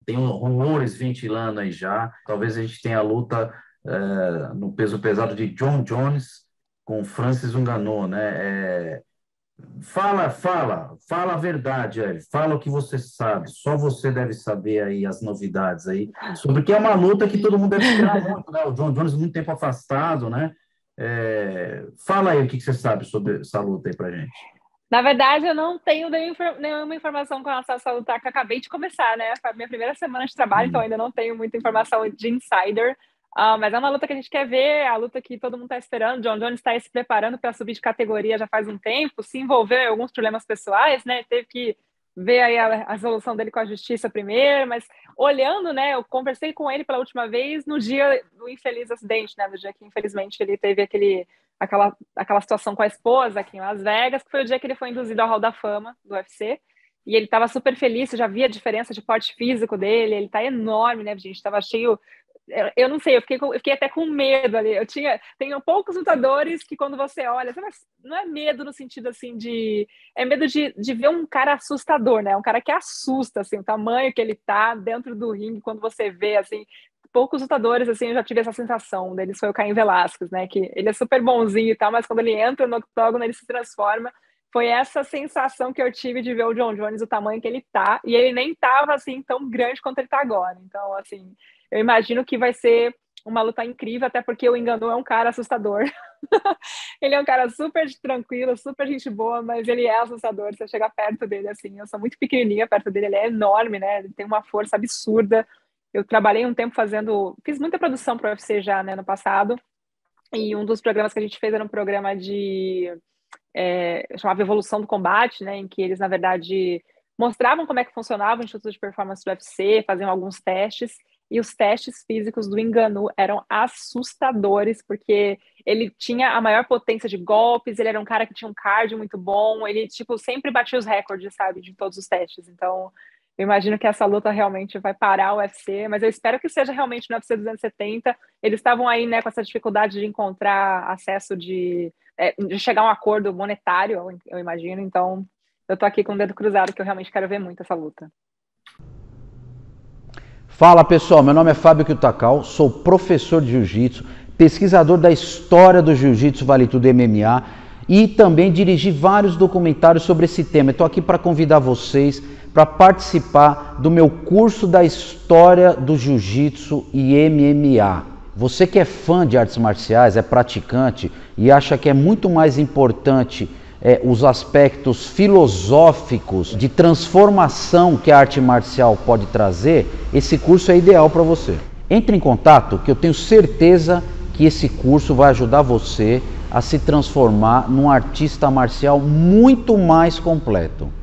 tem rumores ventilando aí já. Talvez a gente tenha a luta no peso pesado de John Jones com Francis Ngannou, né? Fala a verdade, Eri. Fala o que você sabe. Só você deve saber aí as novidades aí sobre que é uma luta que todo mundo deve esperar muito, né? O John Jones muito tempo afastado, né? Fala aí o que você sabe sobre essa luta aí pra gente. Na verdade, eu não tenho nenhuma informação com relação a essa luta que eu acabei de começar, né? Foi a minha primeira semana de trabalho, então Hum. ainda não tenho muita informação de insider. Mas é uma luta que a gente quer ver, a luta que todo mundo está esperando. John Jones está se preparando para subir de categoria já faz um tempo, se envolveu em alguns problemas pessoais, né? Teve que ver aí a resolução dele com a justiça primeiro, mas olhando, né? Eu conversei com ele pela última vez no dia do infeliz acidente, né? No dia que infelizmente ele teve aquela situação com a esposa aqui em Las Vegas, que foi o dia que ele foi induzido ao Hall da Fama do UFC. E ele estava super feliz, eu já vi a diferença de porte físico dele, ele tá enorme, né, gente? Tava cheio. Eu não sei, eu fiquei até com medo ali. Tenho poucos lutadores que quando você olha, não é medo no sentido assim de. É medo de ver um cara assustador, né? Um cara que assusta, assim, o tamanho que ele tá dentro do ringue, quando você vê, assim, poucos lutadores, assim, eu já tive essa sensação. Um deles foi o Caim Velasquez, né? Que ele é super bonzinho e tal, mas quando ele entra no octógono, ele se transforma. Foi essa sensação que eu tive de ver o John Jones, o tamanho que ele tá, e ele nem tava, assim, tão grande quanto ele tá agora. Então, assim, eu imagino que vai ser uma luta incrível, até porque o Ngannou é um cara assustador. Ele é um cara super tranquilo, super gente boa, mas ele é assustador. Você chega perto dele, assim, eu sou muito pequenininha perto dele, ele é enorme, né? Ele tem uma força absurda. Eu trabalhei um tempo fiz muita produção para o UFC já, né, no passado, e um dos programas que a gente fez era um programa chamava Evolução do Combate, né, em que eles, na verdade, mostravam como é que funcionava o Instituto de Performance do UFC, faziam alguns testes, e os testes físicos do Ngannou eram assustadores, porque ele tinha a maior potência de golpes, ele era um cara que tinha um cardio muito bom, ele, tipo, sempre batia os recordes, sabe, de todos os testes. Então, eu imagino que essa luta realmente vai parar o UFC, mas eu espero que seja realmente no UFC 270. Eles estavam aí, né, com essa dificuldade de encontrar acesso de chegar a um acordo monetário, eu imagino. Então, eu tô aqui com o dedo cruzado, que eu realmente quero ver muito essa luta. Fala pessoal, meu nome é Fábio Kiyotakawa, sou professor de Jiu-Jitsu, pesquisador da história do Jiu-Jitsu Vale Tudo MMA e também dirigi vários documentários sobre esse tema. Estou aqui para convidar vocês para participar do meu curso da história do Jiu-Jitsu e MMA. Você que é fã de artes marciais, é praticante e acha que é muito mais importante os aspectos filosóficos de transformação que a arte marcial pode trazer, esse curso é ideal para você. Entre em contato que eu tenho certeza que esse curso vai ajudar você a se transformar num artista marcial muito mais completo.